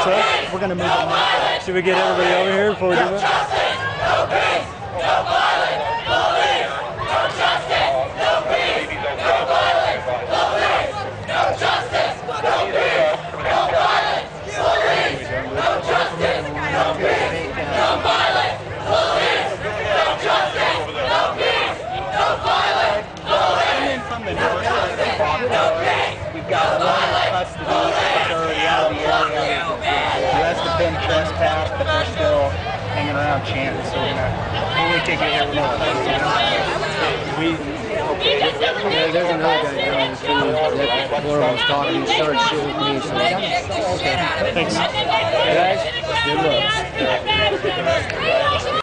What's up? We're going to move it. Should we get everybody over here before we do that? No peace, no violence, no peace, no justice, no peace, no violence, no peace, no justice, no peace, no violence, police, no justice, no peace, no violence, police, no justice, no peace, no violence, police, From the north, no peace, we've got one custody authority out of the area. The rest have been trespassed, but they're still hanging around chanting. So when we take it here, we're not There's another guy down the street that Laura was talking. He started shooting with me. So Thanks. guys, good luck.